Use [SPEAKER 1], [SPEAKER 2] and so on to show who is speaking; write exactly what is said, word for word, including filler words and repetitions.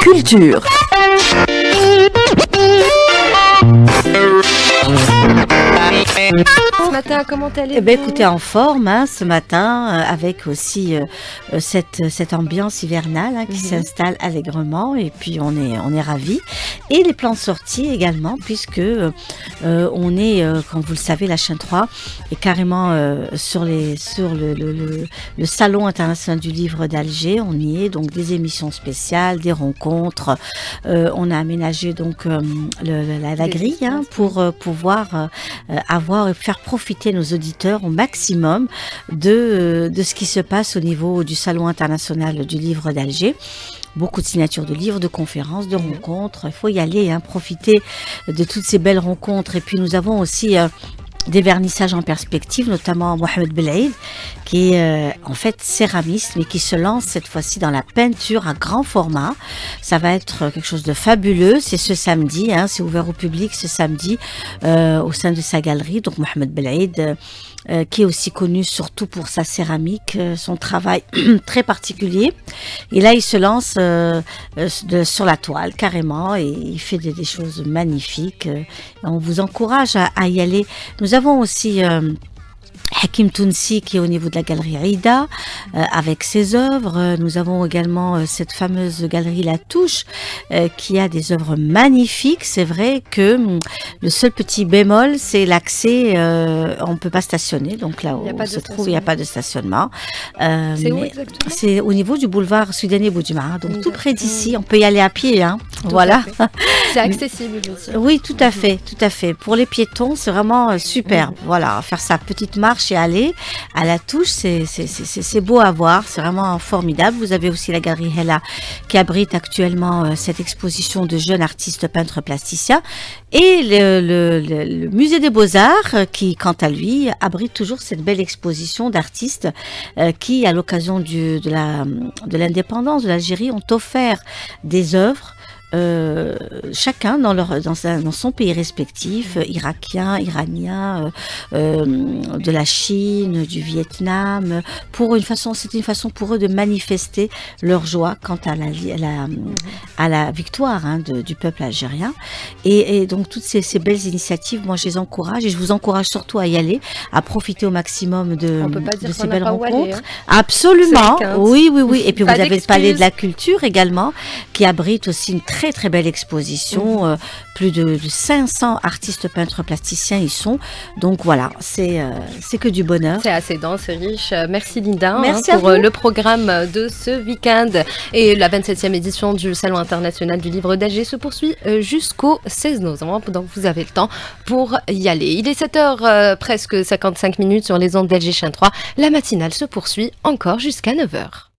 [SPEAKER 1] culture.
[SPEAKER 2] Ce matin, comment allez-vous?
[SPEAKER 1] Eh bien, écoutez, en forme, hein, ce matin, euh, avec aussi euh, cette, cette ambiance hivernale hein, qui mm-hmm. s'installe allègrement, et puis on est, on est ravis. Et les plans de sortie également, puisque euh, on est, euh, comme vous le savez, la chaîne trois est carrément euh, sur, les, sur le, le, le, le Salon international du livre d'Alger. On y est, donc des émissions spéciales, des rencontres. Euh, on a aménagé donc euh, le, la, la grille hein, pour euh, pouvoir euh, avoir et faire profiter nos auditeurs au maximum de, de ce qui se passe au niveau du Salon international du livre d'Alger. Beaucoup de signatures de livres, de conférences, de rencontres. Il faut y aller, hein, profiter de toutes ces belles rencontres. Et puis nous avons aussi euh, des vernissages en perspective, notamment Mohamed Belaïd, qui est euh, en fait céramiste, mais qui se lance cette fois-ci dans la peinture à grand format. Ça va être quelque chose de fabuleux. C'est ce samedi, hein, c'est ouvert au public ce samedi euh, au sein de sa galerie. Donc Mohamed Belaïd, euh, euh, qui est aussi connu surtout pour sa céramique, euh, son travail très particulier. Et là, il se lance euh, euh, de, sur la toile carrément, et il fait des, des choses magnifiques. Euh, on vous encourage à, à y aller. Nous avons aussi euh, Hakim Tounsi qui est au niveau de la galerie Aïda euh, avec ses œuvres. Nous avons également euh, cette fameuse galerie La Touche euh, qui a des œuvres magnifiques. C'est vrai que hum, le seul petit bémol, c'est l'accès. Euh, on ne peut pas stationner. Donc là où on se trouve, il n'y a pas de stationnement. Euh,
[SPEAKER 2] c'est où exactement?
[SPEAKER 1] C'est au niveau du boulevard Soudani Boudjima. Donc tout près d'ici. On peut y aller à pied. Hein. Voilà.
[SPEAKER 2] C'est accessible aussi.
[SPEAKER 1] Oui, tout à fait. Tout à fait. Pour les piétons, c'est vraiment euh, super. Mmh. Voilà, faire sa petite marche et aller à La Touche, c'est beau à voir, c'est vraiment formidable. Vous avez aussi la galerie Hella qui abrite actuellement euh, cette exposition de jeunes artistes peintres plasticiens, et le, le, le, le musée des Beaux-Arts euh, qui, quant à lui, abrite toujours cette belle exposition d'artistes euh, qui, à l'occasion de la de l'indépendance de l'Algérie, ont offert des œuvres. Euh, chacun dans, leur, dans, sa, dans son pays respectif, euh, irakien, iranien, euh, euh, de la Chine, du Vietnam, pour une façon, c'était une façon pour eux de manifester leur joie quant à la, à la, à la victoire hein, de, du peuple algérien. Et, et donc toutes ces, ces belles initiatives, moi je les encourage, et je vous encourage surtout à y aller, à profiter au maximum de, de ces belles rencontres. Aller, hein. Absolument, oui, oui, oui. Et puis vous avez le Palais de la Culture également, qui abrite aussi une très très très belle exposition, mmh. euh, plus de, de cinq cents artistes peintres plasticiens y sont, donc voilà, c'est euh, c'est que du bonheur.
[SPEAKER 2] C'est assez dense, c'est riche. Merci Linda.
[SPEAKER 1] Merci
[SPEAKER 2] hein, pour le programme de ce week-end, et la vingt-septième édition du Salon international du livre d'Alger se poursuit jusqu'au seize novembre, donc vous avez le temps pour y aller. Il est sept heures euh, presque cinquante-cinq minutes sur les ondes d'Alger Chaîne trois, la matinale se poursuit encore jusqu'à neuf heures.